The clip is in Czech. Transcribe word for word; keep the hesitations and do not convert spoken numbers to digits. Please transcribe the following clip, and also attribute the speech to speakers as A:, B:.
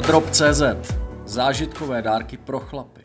A: Wardrobe tečka cé zet. Zážitkové dárky pro chlapy.